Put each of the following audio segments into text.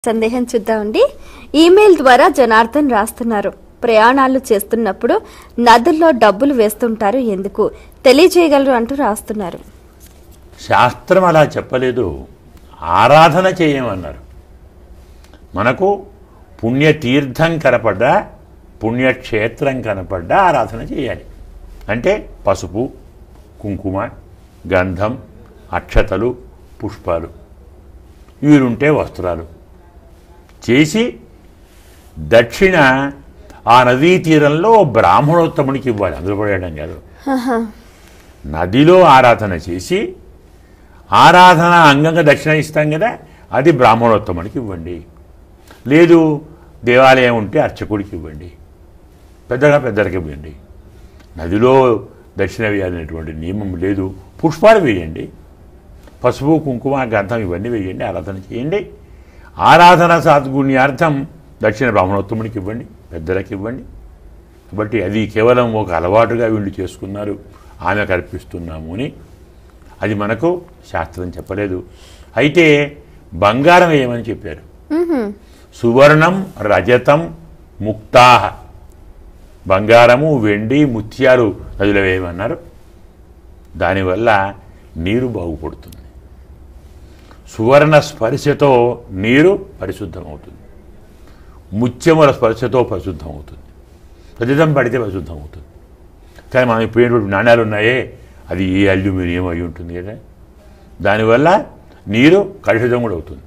సందేహం చూద్దామండి. ఈమెయిల్ ద్వారా జనార్దన్ రాస్తున్నారు, ప్రయాణాలు చేస్తున్నప్పుడు నదుల్లో డబ్బులు వేస్తుంటారు, ఎందుకు తెలియజేయగలరు అంటూ రాస్తున్నారు. శాస్త్రం అలా చెప్పలేదు, ఆరాధన చేయమన్నారు. మనకు పుణ్యతీర్థం కనపడ్డా పుణ్యక్షేత్రం కనపడ్డా ఆరాధన చేయాలి. అంటే పసుపు, కుంకుమ, గంధం, అక్షతలు, పుష్పాలు, వీరుంటే వస్త్రాలు చేసి దక్షిణ ఆ నదీ తీరంలో బ్రాహ్మణోత్తమునికి ఇవ్వాలి. అందులో పడేయడం కాదు, నదిలో ఆరాధన చేసి ఆరాధన అంగంగా దక్షిణ ఇస్తాం కదా, అది బ్రాహ్మణోత్తమునికి ఇవ్వండి. లేదు దేవాలయం ఉంటే అర్చకుడికి ఇవ్వండి, పెద్దలకి ఇవ్వండి. నదిలో దక్షిణ వేయాలనేటువంటి నియమం లేదు. పుష్పాలు వేయండి, పసుపు, కుంకుమ, గంధం ఇవన్నీ వేయండి, ఆరాధన చేయండి. ఆరాధన సద్గుణ్యార్థం దక్షిణ బ్రాహ్మణోత్తమునికి ఇవ్వండి, పెద్దలకి ఇవ్వండి. కాబట్టి అది కేవలం ఒక అలవాటుగా వీళ్ళు చేసుకున్నారు, ఆమె కల్పిస్తున్నాము అని. అది మనకు శాస్త్రం చెప్పలేదు. అయితే బంగారం వేయమని చెప్పారు. సువర్ణం, రజతం, ముక్తాహ, బంగారము, వెండి, ముత్యాలు నదిలో వేయమన్నారు. దానివల్ల నీరు బాగుపడుతుంది. సువర్ణ స్పర్శతో నీరు పరిశుద్ధమవుతుంది, ముత్యముల స్పర్శతో పరిశుద్ధమవుతుంది, రజతం పడితే పరిశుద్ధమవుతుంది. కానీ మనం ఇప్పుడు నాణ్యాలు ఉన్నాయే, అది ఏ అల్యూమినియం అయి ఉంటుంది కదా, దానివల్ల నీరు కలుషితం కూడా అవుతుంది.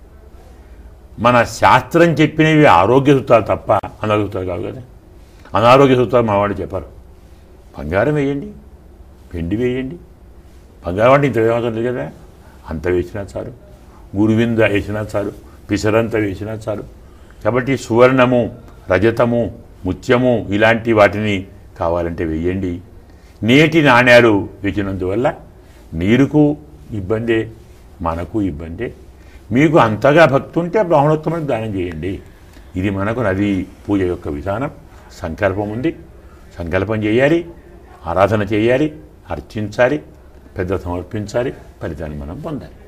మన శాస్త్రం చెప్పినవి ఆరోగ్య సూత్రాలు తప్ప అనారోగ్య సూత్రాలు కావు కదా. అనారోగ్య సూత్రాలు మా వాళ్ళు చెప్పారు. బంగారం వేయండి, వెండి వేయండి. బంగారం అంటే ఇంత అవసరం లేదు కదా, అంత వేసినా చాలు, గురువింద వేసినా చాలు, పిసరంత వేసినా చాలు. కాబట్టి సువర్ణము, రజతము, ముత్యము ఇలాంటి వాటిని కావాలంటే వేయండి. నేటి నాణ్యాలు వేసినందువల్ల నీరుకు ఇబ్బందే, మనకు ఇబ్బందే. మీకు అంతగా భక్తి ఉంటే బ్రాహ్మణోత్తమునికి దానం చేయండి. ఇది మనకు నది పూజ యొక్క విధానం. సంకల్పం ఉంది, సంకల్పం చేయాలి, ఆరాధన చేయాలి, అర్చించాలి, పెద్ద సమర్పించాలి, ఫలితాన్ని మనం పొందాలి.